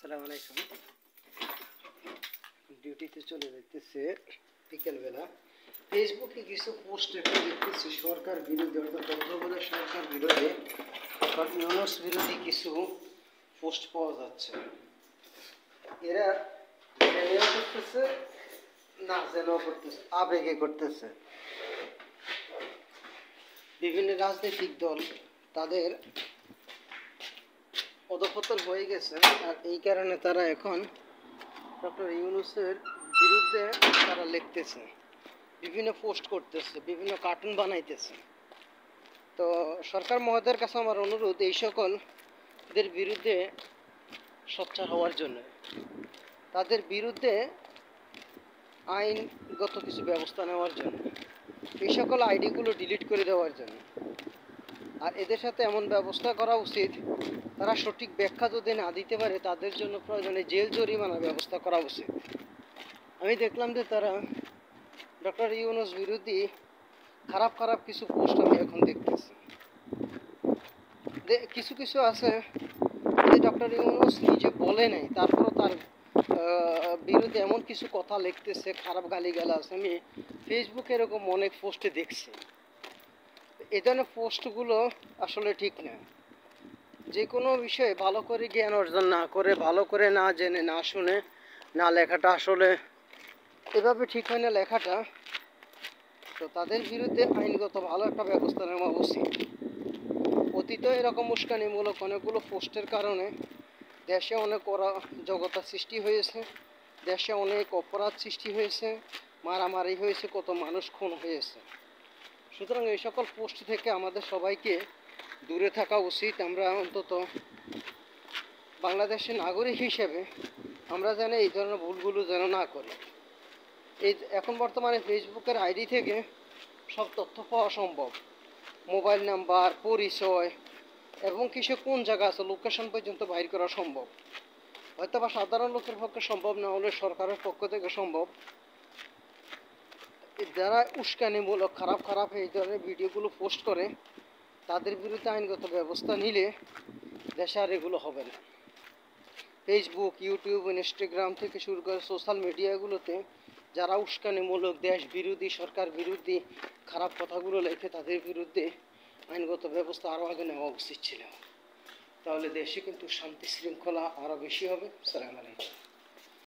আসসালামু আলাইকুম। ডিউটিতে চলে যেতেছে বিকেলবেলা। ফেসবুকে কিছু পোস্ট একটা দেখতেছি সরকার বিরোধী, অর্থাৎ তত্ত্বাবধায়ক সরকার বিরোধী, অর্থাৎ ইউনুস বিরোধী কিছু পোস্ট পাওয়া যাচ্ছে। এরা জেনেও করতেছে, না জেনেও করতেছে, আবেগে করতেছে। বিভিন্ন রাজনৈতিক দল তাদের অধঃপতন হয়ে গেছে, আর এই কারণে তারা এখন ডক্টর ইউনূসের বিরুদ্ধে তারা লিখতেছে, বিভিন্ন পোস্ট করতেছে, বিভিন্ন কার্টুন বানাইতেছে। তো সরকার মহোদয়ের কাছে আমার অনুরোধ এই সকলদের বিরুদ্ধে সোচ্চার হওয়ার জন্য, তাদের বিরুদ্ধে আইনগত কিছু ব্যবস্থা নেওয়ার জন্য, এই সকল আইডিগুলো ডিলিট করে দেওয়ার জন্য। আর এদের সাথে এমন ব্যবস্থা করা উচিত, তারা সঠিক ব্যাখ্যা যদি না দিতে পারে তাদের জন্য প্রয়োজনে জেল জরিমানার ব্যবস্থা করা উচিত। আমি দেখলাম যে তারা ডক্টর ইউনূস বিরোধী খারাপ খারাপ কিছু পোস্ট আমি এখন দেখতেছি। কিছু কিছু আছে যে ডক্টর ইউনূস নিজে বলে নাই, তারপরও তার বিরুদ্ধে এমন কিছু কথা লিখতেছে, খারাপ গালিগালাজ। আমি ফেসবুকে এরকম অনেক পোস্টে দেখছি। এই ধরনের পোস্টগুলো আসলে ঠিক না। যে কোনো বিষয়ে ভালো করে জ্ঞান অর্জন না করে, ভালো করে না জেনে না শুনে না লেখাটা আসলে এভাবে ঠিক হয় না লেখাটা। তো তাদের বিরুদ্ধে আইনগত ভালো একটা ব্যবস্থা নেওয়া উচিত। অতীতে এরকম উস্কানিমূলক অনেকগুলো পোস্টের কারণে দেশে অনেক অরাজকতা সৃষ্টি হয়েছে, দেশে অনেক অপরাধ সৃষ্টি হয়েছে, মারামারি হয়েছে, কত মানুষ খুন হয়েছে। সুতরাং এই সকল পোস্ট থেকে আমাদের সবাইকে দূরে থাকা উচিত। আমরা অন্তত বাংলাদেশের নাগরিক হিসেবে আমরা যেন এই ধরনের ভুলগুলো যেন না করি। এখন বর্তমানে ফেসবুকের আইডি থেকে সব তথ্য পাওয়া সম্ভব, মোবাইল নাম্বার, পরিচয় এবং কিছু কোন জায়গা আছে লোকেশন পর্যন্ত বাইর করা সম্ভব। হয়তো বা সাধারণ লোকের পক্ষে সম্ভব না হলে সরকারের পক্ষ থেকে সম্ভব। যারা উস্কানিমূলক খারাপ খারাপ এই ধরনের ভিডিওগুলো পোস্ট করে তাদের বিরুদ্ধে আইনগত ব্যবস্থা নিলে দেশে আর এগুলো হবে না। ফেসবুক, ইউটিউব, ইনস্টাগ্রাম থেকে শুরু করে সোশ্যাল মিডিয়াগুলোতে যারা উস্কানিমূলক, দেশ বিরোধী, সরকার বিরোধী খারাপ কথাগুলো লেখে তাদের বিরুদ্ধে আইনগত ব্যবস্থা আরও আগে নেওয়া উচিত ছিল। তাহলে দেশে কিন্তু শান্তি শৃঙ্খলা আরও বেশি হবে। আসসালামু আলাইকুম।